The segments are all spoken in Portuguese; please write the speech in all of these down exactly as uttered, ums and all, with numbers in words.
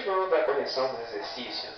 Continuando a correção dos exercícios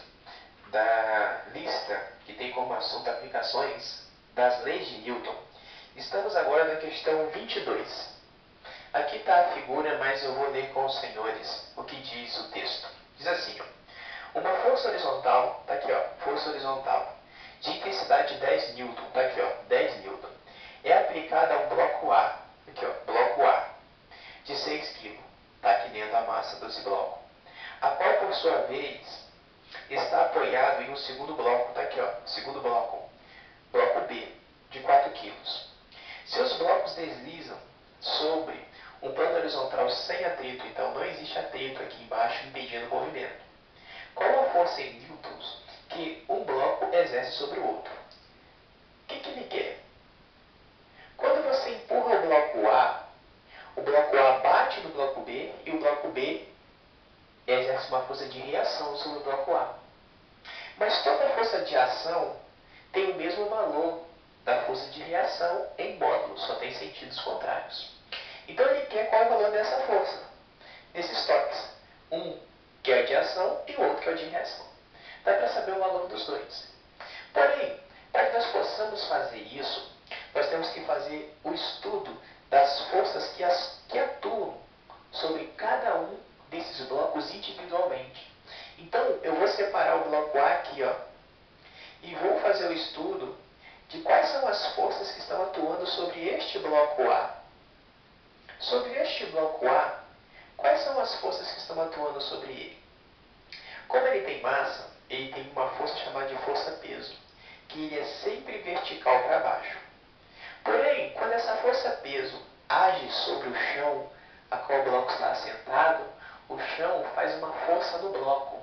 da lista que tem como assunto aplicações das leis de Newton, estamos agora na questão vinte e dois. Aqui está a figura, mas eu vou ler com os senhores o que diz o texto. Diz assim, ó, uma força horizontal, está aqui, ó, força horizontal, de intensidade de dez newton, está aqui, ó, dez newton, é aplicada a um bloco A, aqui, ó, bloco A, de seis quilos, está aqui dentro a massa desse bloco, a qual, por sua vez, está apoiado em um segundo bloco, está aqui, ó, segundo bloco, bloco B, de quatro quilos. Se os blocos deslizam sobre um plano horizontal sem atrito, então não existe atrito aqui embaixo impedindo o movimento. Qual a força em newtons que um bloco exerce sobre o outro? O que, que ele quer? Quando você empurra o bloco A, o bloco A bate no bloco B e o bloco B exerce uma força de reação sobre o bloco A. Mas toda força de ação tem o mesmo valor da força de reação em módulo, só tem sentidos contrários. Então ele quer qual é o valor dessa força, desses toques. Um que é o de ação e o outro que é o de reação. Dá para saber o valor dos dois. Porém, para que nós possamos fazer isso, nós temos que fazer o estudo das forças que, as, que atuam sobre cada um desses blocos individualmente. Então, eu vou separar o bloco A aqui, ó, e vou fazer o estudo de quais são as forças que estão atuando sobre este bloco A. Sobre este bloco A, quais são as forças que estão atuando sobre ele? Como ele tem massa, ele tem uma força chamada de força-peso, que ele é sempre vertical para baixo. Porém, quando essa força-peso age sobre o chão a qual o bloco está assentado, o chão faz uma força no bloco,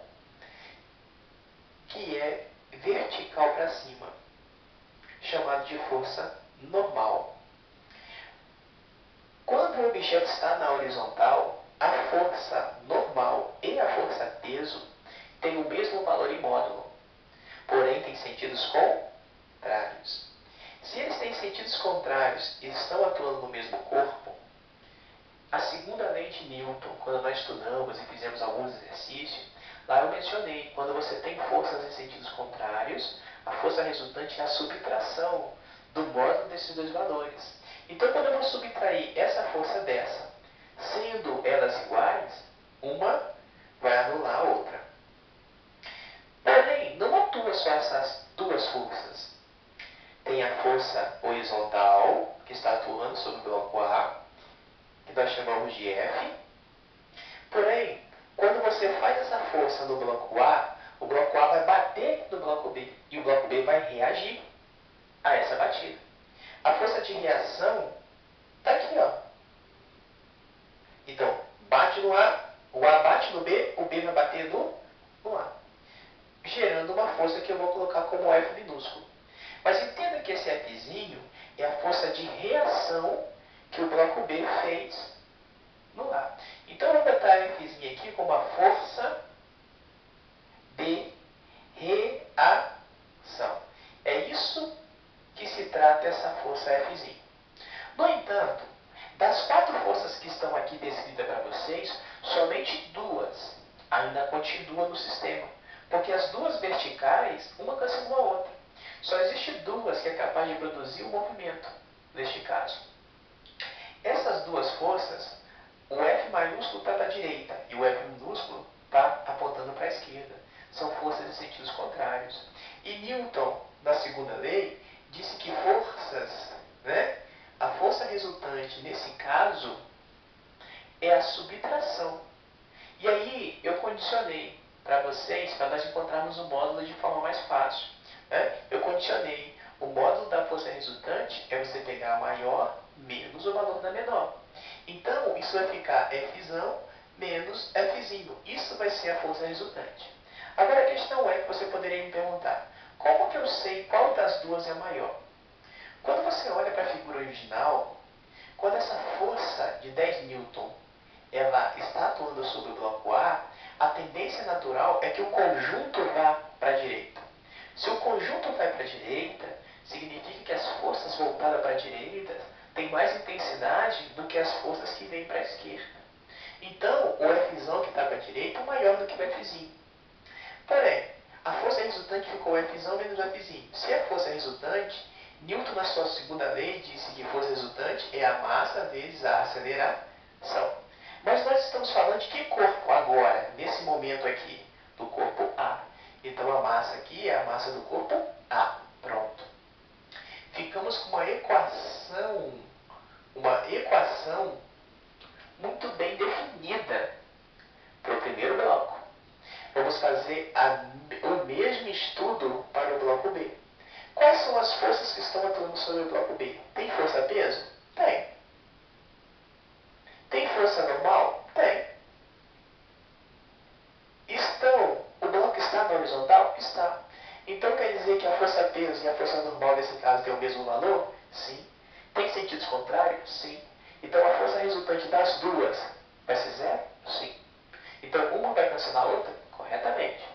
que é vertical para cima, chamado de força normal. Quando o objeto está na horizontal, a força normal e a força-peso têm o mesmo valor em módulo, porém têm sentidos contrários. Se eles têm sentidos contrários e estão atuando no mesmo corpo, a segunda lei de Newton, quando nós estudamos e fizemos alguns exercícios, lá eu mencionei, quando você tem forças em sentidos contrários, a força resultante é a subtração do módulo desses dois valores. Então, quando eu vou subtrair essa força dessa, sendo elas iguais, uma vai anular a outra. Porém, não atua só essas duas forças. Tem a força horizontal, que está atuando sobre o bloco A, que nós chamamos de F. Porém, quando você faz essa força no bloco A, o bloco A vai bater no bloco B, e o bloco B vai reagir a essa batida. A força de reação está aqui, ó. Então, bate no A, o A bate no B, o B vai bater no, no A, gerando uma força que eu vou colocar como F minúsculo. Mas entenda que esse Fzinho é a força de reação que o bloco B fez no A. Então, eu vou botar Fzinho aqui como a força de reação. É isso que se trata essa força Fzinho. No entanto, das quatro forças que estão aqui descritas para vocês, somente duas ainda continuam no sistema. Porque as duas verticais, uma cancela a outra. Só existe duas que é capaz de produzir o movimento, neste caso. Essas duas forças, o F maiúsculo está para a direita e o F minúsculo está apontando para a esquerda. São forças em sentidos contrários. E Newton, na segunda lei, disse que forças, né? A força resultante, nesse caso, é a subtração. E aí, eu condicionei para vocês, para nós encontrarmos o módulo de forma mais fácil. Né? Eu condicionei. O módulo da força resultante é você pegar a maior menos o valor da menor. Então, isso vai ficar Fzão menos Fzinho. Isso vai ser a força resultante. Agora, a questão é que você poderia me perguntar, como que eu sei qual das duas é a maior? Quando você olha para a figura original, quando essa força de dez newton ela está atuando sobre o bloco A, a tendência natural é que o conjunto vá para a direita. Se o conjunto vai para a direita, significa que as forças voltadas para a direita têm mais intensidade do que as forças que vêm para a esquerda. Então, o Fzão que está para a direita é maior do que o Fzinho. Porém, a força resultante ficou Fzão menos Fzinho. Se a força resultante, Newton, na sua segunda lei, disse que força resultante é a massa vezes a aceleração. Mas nós estamos falando de que corpo agora, nesse momento aqui? Do corpo A. Então, a massa aqui é a massa do corpo A. Pronto. Ficamos com uma equação, uma equação muito bem definida para o primeiro bloco. Vamos fazer a, o mesmo estudo para o bloco B. Quais são as forças que estão atuando sobre o bloco B? Tem força-peso? Tem. Tem força normal? Tem. Estão, o bloco está na horizontal? Está. Então quer dizer que a força-peso e a força normal, nesse caso, têm o mesmo valor? Sim. Tem sentidos contrários? Sim. Então a força resultante das duas vai ser zero? Sim. Então uma vai cancelar a outra? Corretamente.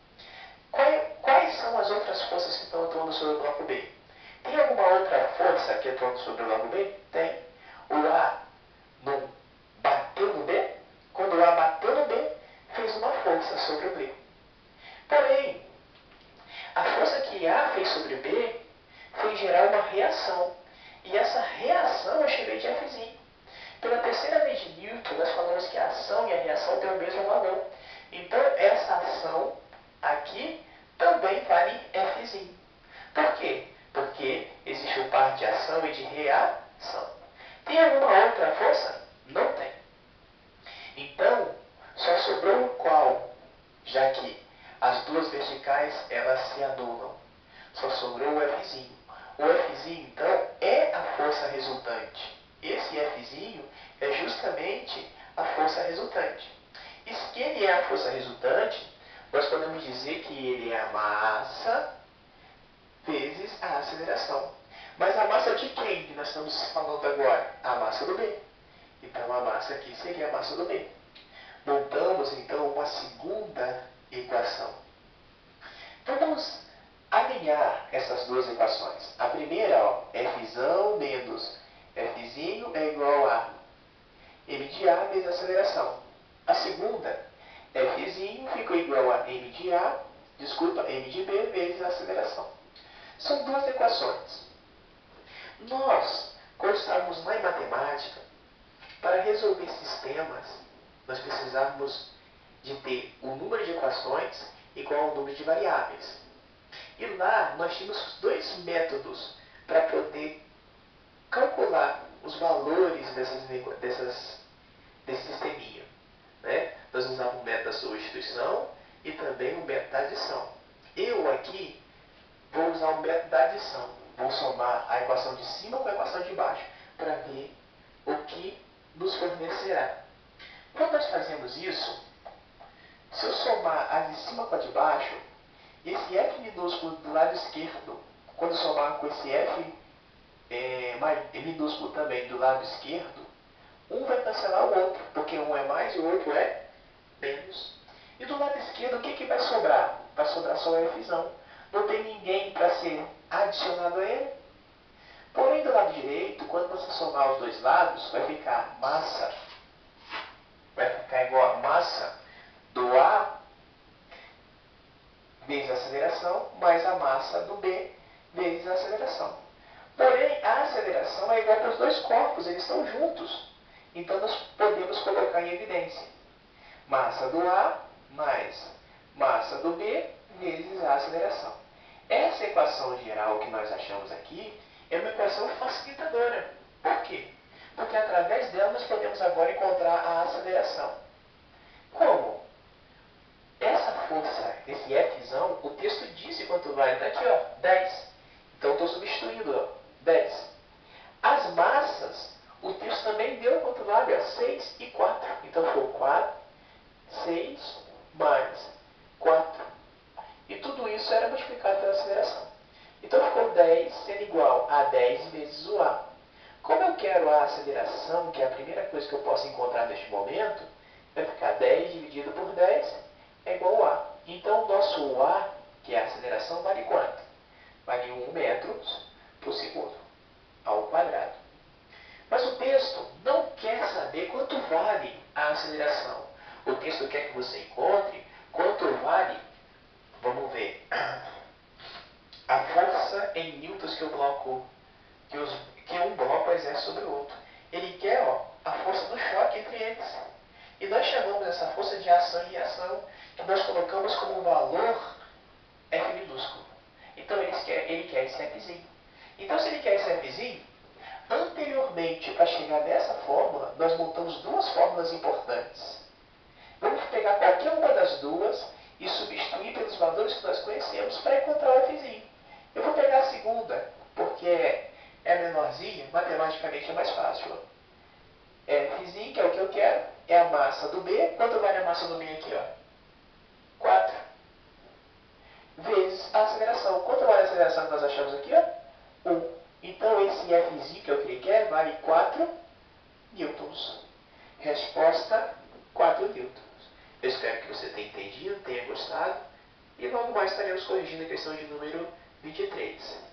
Quais são as outras forças que estão atuando sobre o bloco B? Tem alguma outra força que atua sobre o bloco B? Tem. O A não bateu no B? Quando o A bateu no B, fez uma força sobre o B. Porém, a força que A fez sobre B foi gerar uma reação. E essa reação eu chamei de Fzinho. Pela terceira lei de Newton, nós falamos que a ação e a reação têm o mesmo valor. Então, essa ação aqui também vale Fzinho. Por quê? Porque existe um par de ação e de reação. Tem alguma outra força? Não tem. Então, só sobrou qual? Já que as duas verticais, elas se anulam. Só sobrou o Fzinho. O Fzinho, então, é a força resultante. Esse Fzinho é justamente a força resultante. E se ele é a força resultante, nós podemos dizer que ele é a massa vezes a aceleração. Mas a massa de quem que nós estamos falando agora? A massa do B. Então, a massa aqui seria a massa do B. Montamos, então, uma segunda equação. Vamos alinhar essas duas equações. A primeira, ó, Fzão menos Fzinho é igual a m de A vezes a aceleração. A segunda, Fzinho fica igual a m de A, desculpa, m de B vezes a aceleração. São duas equações. Nós, quando estávamos lá em matemática, para resolver sistemas, nós precisávamos de ter o número de equações igual ao número de variáveis. E lá nós tínhamos dois métodos para poder calcular os valores dessas, dessas, desse sisteminha. Né? Nós usávamos o método da substituição e também o método da adição. Eu aqui vou usar o método da adição. Vou somar a equação de cima com a equação de baixo para ver o que nos fornecerá. Quando nós fazemos isso, se eu somar a de cima com a de baixo, esse F minúsculo do lado esquerdo, quando somar com esse F é, minúsculo também do lado esquerdo, um vai cancelar o outro, porque um é mais e o outro é menos. E do lado esquerdo, o que, que vai sobrar? Vai sobrar só o Fzão. Não tem ninguém para ser adicionado a ele. Porém, do lado direito, quando você somar os dois lados, vai ficar massa, vai ficar igual a massa do A vezes a aceleração, mais a massa do B vezes a aceleração. Porém, a aceleração é igual para os dois corpos, eles estão juntos. Então, nós podemos colocar em evidência massa do A mais massa do B vezes a aceleração. Essa equação geral que nós achamos aqui é uma equação facilitadora. Por quê? Porque através dela nós podemos agora encontrar a aceleração. Como? Essa força, esse Fzão, o texto disse quanto vale. Está aqui, ó, dez. Então, estou substituindo, ó, dez. As massas, o texto também deu quanto vale, ó, seis e quatro. Então, ficou quatro, seis mais quatro. E tudo isso era multiplicado pela aceleração. Então, ficou dez sendo igual a dez vezes o A. Como eu quero a aceleração, que é a primeira coisa que eu posso encontrar neste momento, vai ficar dez dividido por dez é igual a A. Então, o nosso A, que é a aceleração, vale quanto? Vale um metro por segundo, ao quadrado. Mas o texto não quer saber quanto vale a aceleração. O texto quer que você encontre quanto vale, vamos ver, a força em newtons que o bloco, que, os, que um bloco exerce sobre o outro. Ele quer ó, a força do choque entre eles. E nós chamamos essa força de ação e reação, que nós colocamos como um valor F minúsculo. Então ele quer, ele quer esse Fzinho. Então se ele quer esse Fzinho, anteriormente, para chegar nessa fórmula, nós montamos duas fórmulas importantes. Vamos pegar qualquer uma das duas e substituir pelos valores que nós conhecemos para encontrar o Fzinho. Eu vou pegar a segunda, porque é menorzinha, matematicamente é mais fácil. É Fzinho, que é o que eu quero, é a massa do B. Quanto vale a massa do B aqui? Ó? quatro. Vezes a aceleração. Quanto vale a aceleração que nós achamos aqui? Ó? um. Então esse Fzinho que eu quero vale quatro newtons. Resposta, quatro newtons. Eu espero que você tenha entendido, tenha gostado. E logo mais estaremos corrigindo a questão de número vinte e três.